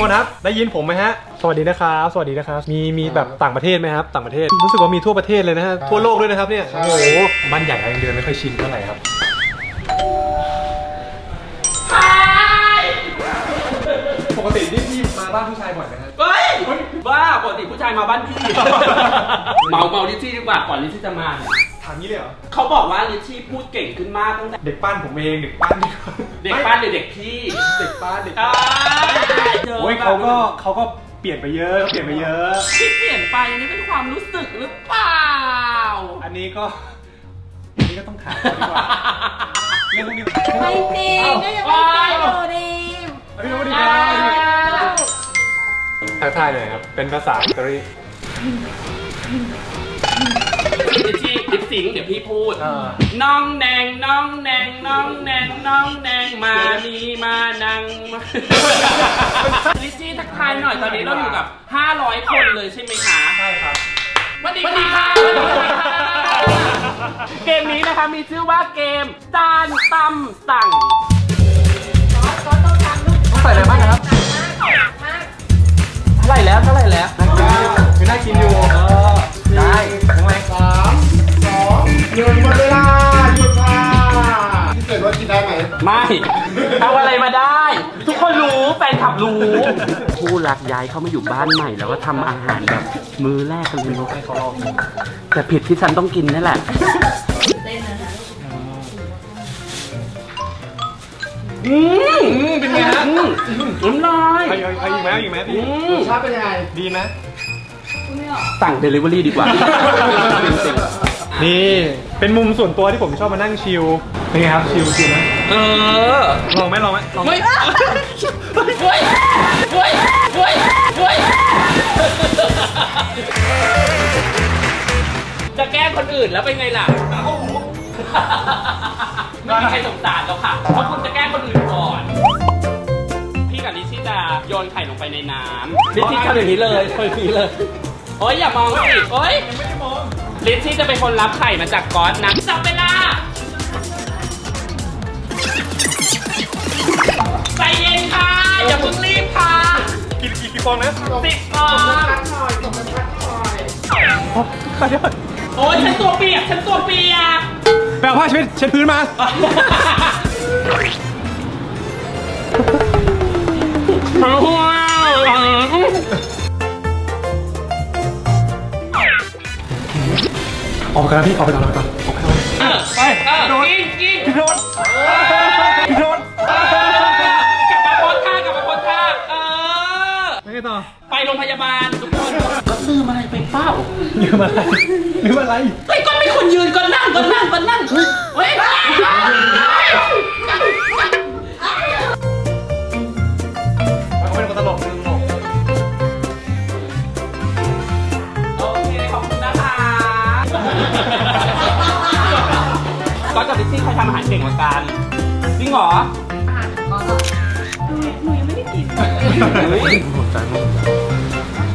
คนครับได้ยินผมไหมฮะสวัสดีนะครับสวัสดีนะครับมีแบบต่างประเทศไหมครับต่างประเทศรู้สึกว่ามีทั่วประเทศเลยนะฮะทั่วโลกด้วยนะครับเนี่ยโอ้โหบ้านใหญ่ยังเดินไม่ค่อยชินเท่าไหร่ครับปกตินี่พี่มาบ้านผู้ชายบ่อยไหมครับเฮ้ยบ้าปกติผู้ชายมาบ้านพี่เมาลิชชี่ดีกว่าก่อนลิชชี่จะมาเนี่ยถามนี้เลยเหรอเขาบอกว่าลิชชี่พูดเก่งขึ้นมากตั้งแต่เด็กปั้นผมเองเด็กปั้นหรือเด็กพี่เด็กปั้นโอ้ยเขาก็เปลี่ยนไปเยอะที่เปลี่ยนไปนี่เป็นความรู้สึกหรือเปล่าอันนี้ก็ต้องถามดีกว่าเรื่องนี้ไม่จริงก็ยังไม่จริงอยู่ดีพี่รู้ดีครับทักทายหน่อยครับเป็นภาษาอิตาลีลิปซิงเดี๋ยวพี่พูดน้องแนงน้องแนงน้องแนงน้องแนงมานีมานังลิชชี่ทักทายหน่อยตอนนี้เราอยู่กับ500 คนเลยใช่ไหมคะใช่ครับสวัสดีค่ะเกมนี้นะคะมีชื่อว่าเกมจานตำสั่งต้องใส่อะไรบ้างครับเท่าไหร่แล้วคือน่ากินอยู่ได้ยังไง 3 2 1หมดเวลาหยุดค่ะที่เกิดว่ากินได้ไหมไม่เอาอะไรมาได้ทุกคนรู้แฟนคลับรู้ผู้รักย้ายเข้ามาอยู่บ้านใหม่แล้วก็ทำอาหารแบบมื้อแรกกันเลยให้เขาลองแต่ผิดที่ฉันต้องกินนั่นแหละเป็นไงฮะน้ำลายอีกไหมรสชาติเป็นยังไงดีไหมสั่งเดลิเวอรี่ดีกว่านี่เป็นมุมส่วนตัวที่ผมชอบมานั่งชิลเป็นไงครับชิลไหมลองไหมไม่จะแกล้งคนอื่นแล้วเป็นไงล่ะไม่มีใครสงสารแล้วค่ะเพราะคุณจะแกล้งคนอื่นก่อนพี่กับลิชชี่จะโยนไข่ลงไปในน้ำลิชชี่ทำอย่างนี้เลยโอ๊ยอย่ามองสิโอ๊ยยังไม่ได้มองลิชชี่จะเป็นคนรับไข่มาจากก๊อตนะจับเวลาใจเย็นค่ะอย่าเพิ่งรีบค่ะกี่ฟองนะ 10 ฟองโอ๊ยฉันตัวเปียกแปลว่าเช็ดพื้นมาออกไปก่อนพี่ออกไปก่อนไปโดนกินโดนกลับมาโพสท่าไม่ไงต่อไปโรงพยาบาลทุกคนก็ลืมอะไรไปเปล่าลืมอะไรเฮ้ยก็ไม่คนยืนก็นั่งเฮ้ยเขาเป็นคนตลกโอเคขอบคุณนะคะก็กับลิชชี่ใครทำอาหารเก่งกว่ากันจริงเหรออาหารก็หนูยังไม่ได้กินผมใจมาก